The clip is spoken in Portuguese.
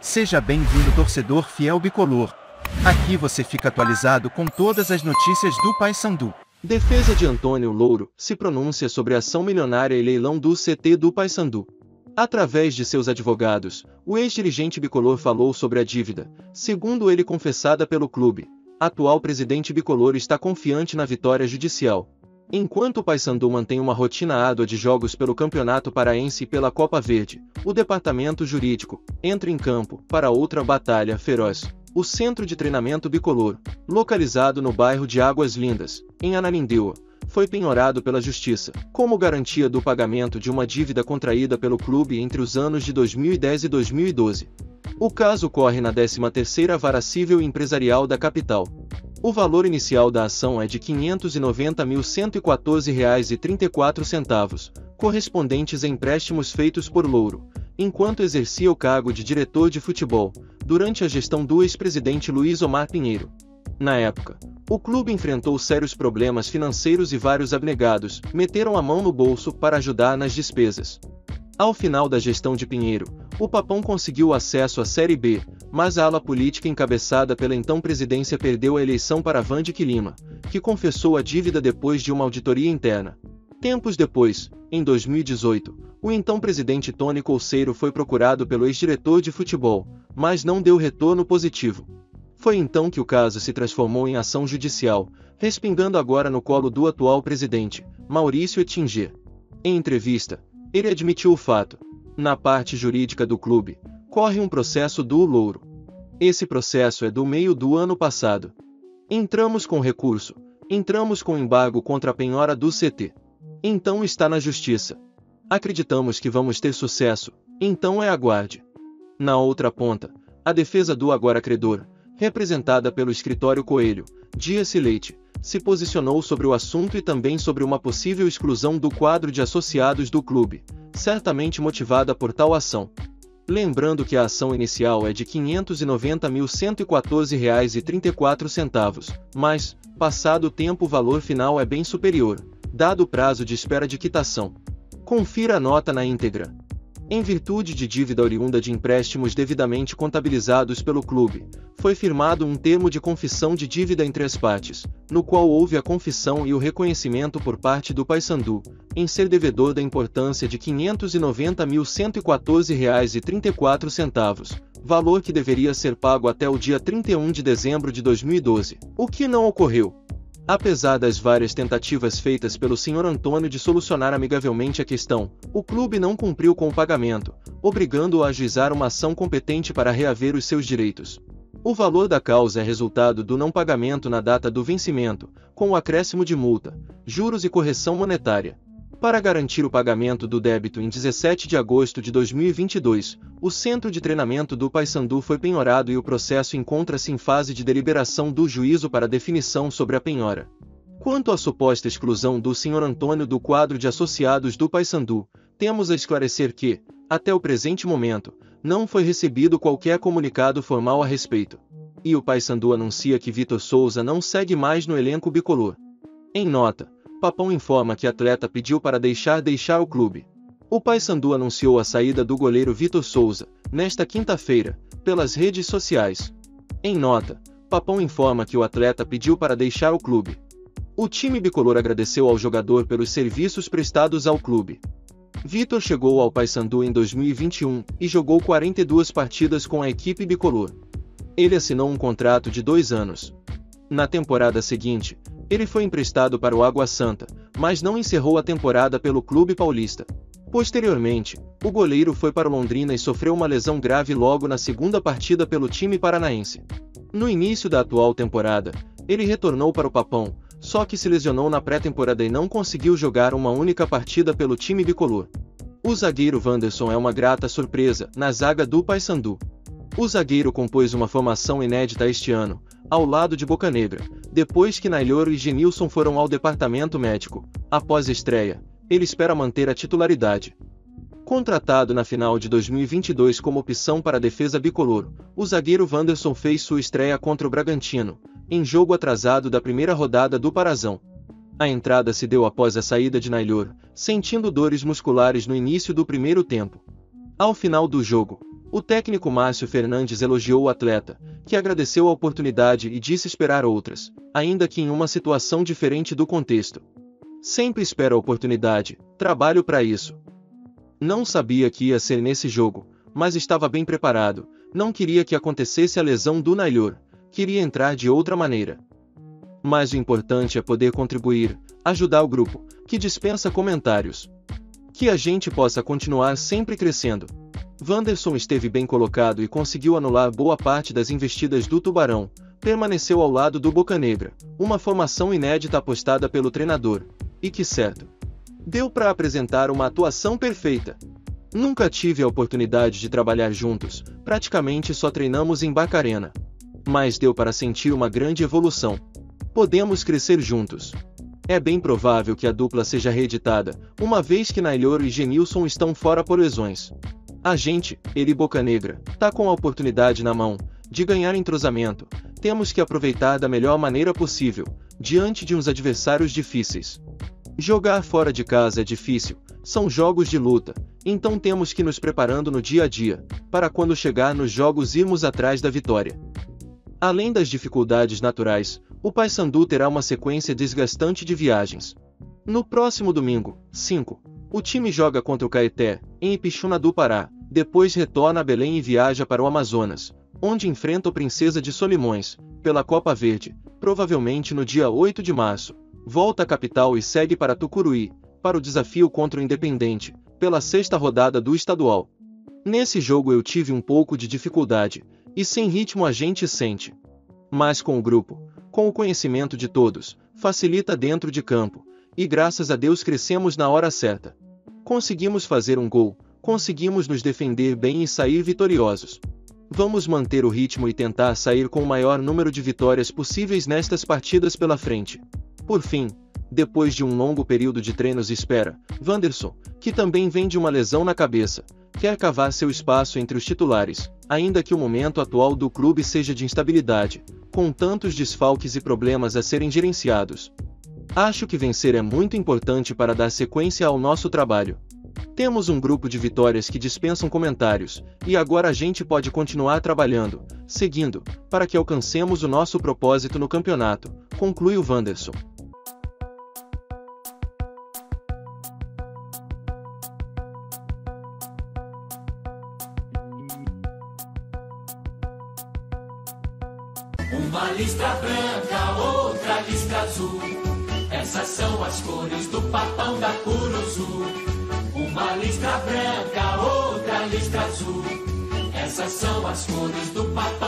Seja bem-vindo, torcedor fiel bicolor. Aqui você fica atualizado com todas as notícias do Paysandu. Defesa de Antônio Louro se pronuncia sobre ação milionária e leilão do CT do Paysandu. Através de seus advogados, o ex-dirigente bicolor falou sobre a dívida, segundo ele confessada pelo clube. Atual presidente bicolor está confiante na vitória judicial. Enquanto o Paysandu mantém uma rotina árdua de jogos pelo Campeonato Paraense e pela Copa Verde, o departamento jurídico entra em campo para outra batalha feroz. O Centro de Treinamento Bicolor, localizado no bairro de Águas Lindas, em Ananindeua, foi penhorado pela Justiça, como garantia do pagamento de uma dívida contraída pelo clube entre os anos de 2010 e 2012. O caso corre na 13ª Vara Civil e Empresarial da capital. O valor inicial da ação é de R$ 590.114,34, correspondentes a empréstimos feitos por Louro, enquanto exercia o cargo de diretor de futebol, durante a gestão do ex-presidente Luiz Omar Pinheiro. Na época, o clube enfrentou sérios problemas financeiros e vários abnegados meteram a mão no bolso para ajudar nas despesas. Ao final da gestão de Pinheiro, o Papão conseguiu acesso à Série B, mas a ala política encabeçada pela então presidência perdeu a eleição para Vandic Lima, que confessou a dívida depois de uma auditoria interna. Tempos depois, em 2018, o então presidente Tony Colseiro foi procurado pelo ex-diretor de futebol, mas não deu retorno positivo. Foi então que o caso se transformou em ação judicial, respingando agora no colo do atual presidente, Maurício Ettinger. Em entrevista, ele admitiu o fato. Na parte jurídica do clube, corre um processo do Louro. Esse processo é do meio do ano passado. Entramos com recurso, entramos com embargo contra a penhora do CT. Então está na justiça. Acreditamos que vamos ter sucesso, então aguarde. Na outra ponta, a defesa do agora credor, representada pelo escritório Coelho, Dias Leite, se posicionou sobre o assunto e também sobre uma possível exclusão do quadro de associados do clube, certamente motivada por tal ação. Lembrando que a ação inicial é de R$ 590.114,34, mas, passado o tempo, o valor final é bem superior, dado o prazo de espera de quitação. Confira a nota na íntegra. Em virtude de dívida oriunda de empréstimos devidamente contabilizados pelo clube, foi firmado um termo de confissão de dívida entre as partes, no qual houve a confissão e o reconhecimento por parte do Paysandu, em ser devedor da importância de R$ 590.114,34, valor que deveria ser pago até o dia 31 de dezembro de 2012, o que não ocorreu. Apesar das várias tentativas feitas pelo Sr. Antônio de solucionar amigavelmente a questão, o clube não cumpriu com o pagamento, obrigando-o a ajuizar uma ação competente para reaver os seus direitos. O valor da causa é resultado do não pagamento na data do vencimento, com o acréscimo de multa, juros e correção monetária. Para garantir o pagamento do débito em 17 de agosto de 2022, o Centro de Treinamento do Paysandu foi penhorado e o processo encontra-se em fase de deliberação do juízo para definição sobre a penhora. Quanto à suposta exclusão do Sr. Antônio do quadro de associados do Paysandu, temos a esclarecer que, até o presente momento, não foi recebido qualquer comunicado formal a respeito. E o Paysandu anuncia que Vitor Souza não segue mais no elenco bicolor. Em nota, Papão informa que atleta pediu para deixar o clube. O Paysandu anunciou a saída do goleiro Vitor Souza, nesta quinta-feira, pelas redes sociais. Em nota, Papão informa que o atleta pediu para deixar o clube. O time bicolor agradeceu ao jogador pelos serviços prestados ao clube. Vitor chegou ao Paysandu em 2021 e jogou 42 partidas com a equipe bicolor. Ele assinou um contrato de 2 anos. Na temporada seguinte, ele foi emprestado para o Água Santa, mas não encerrou a temporada pelo clube paulista. Posteriormente, o goleiro foi para o Londrina e sofreu uma lesão grave logo na segunda partida pelo time paranaense. No início da atual temporada, ele retornou para o Papão, só que se lesionou na pré-temporada e não conseguiu jogar uma única partida pelo time bicolor. O zagueiro Wanderson é uma grata surpresa na zaga do Paysandu. O zagueiro compôs uma formação inédita este ano, ao lado de Bocanegra, depois que Nailor e Genilson foram ao departamento médico. Após a estreia, ele espera manter a titularidade. Contratado na final de 2022 como opção para a defesa bicolor, o zagueiro Wanderson fez sua estreia contra o Bragantino, em jogo atrasado da primeira rodada do Parazão. A entrada se deu após a saída de Nailor, sentindo dores musculares no início do primeiro tempo. Ao final do jogo, o técnico Márcio Fernandes elogiou o atleta, que agradeceu a oportunidade e disse esperar outras, ainda que em uma situação diferente do contexto. Sempre espero a oportunidade, trabalho para isso. Não sabia que ia ser nesse jogo, mas estava bem preparado, não queria que acontecesse a lesão do Nailor, queria entrar de outra maneira. Mas o importante é poder contribuir, ajudar o grupo, que dispensa comentários. Que a gente possa continuar sempre crescendo. Wanderson esteve bem colocado e conseguiu anular boa parte das investidas do Tubarão, permaneceu ao lado do Bocanegra, uma formação inédita apostada pelo treinador, e que certo. Deu para apresentar uma atuação perfeita. Nunca tive a oportunidade de trabalhar juntos, praticamente só treinamos em Barcarena. Mas deu para sentir uma grande evolução. Podemos crescer juntos. É bem provável que a dupla seja reeditada, uma vez que Nailor e Genilson estão fora por lesões. A gente, ele e Bocanegra, tá com a oportunidade na mão, de ganhar entrosamento, temos que aproveitar da melhor maneira possível, diante de uns adversários difíceis. Jogar fora de casa é difícil, são jogos de luta, então temos que nos preparando no dia a dia, para quando chegar nos jogos irmos atrás da vitória. Além das dificuldades naturais, o Paysandu terá uma sequência desgastante de viagens. No próximo domingo, 5, o time joga contra o Caeté, em Ipixuna do Pará, depois retorna a Belém e viaja para o Amazonas, onde enfrenta o Princesa de Solimões, pela Copa Verde, provavelmente no dia 8 de março. Volta à capital e segue para Tucuruí, para o desafio contra o Independente, pela 6ª rodada do estadual. Nesse jogo eu tive um pouco de dificuldade, e sem ritmo a gente sente. Mas com o grupo, com o conhecimento de todos, facilita dentro de campo, e graças a Deus crescemos na hora certa. Conseguimos fazer um gol, conseguimos nos defender bem e sair vitoriosos. Vamos manter o ritmo e tentar sair com o maior número de vitórias possíveis nestas partidas pela frente. Por fim, depois de um longo período de treinos e espera, Wanderson, que também vem de uma lesão na cabeça, quer cavar seu espaço entre os titulares, ainda que o momento atual do clube seja de instabilidade, com tantos desfalques e problemas a serem gerenciados. Acho que vencer é muito importante para dar sequência ao nosso trabalho. Temos um grupo de vitórias que dispensam comentários, e agora a gente pode continuar trabalhando, seguindo, para que alcancemos o nosso propósito no campeonato, conclui o Wanderson. Uma listra branca, outra listra azul. Essas são as cores do papão da Curuzu. Uma listra branca, outra listra azul. Essas são as cores do papão.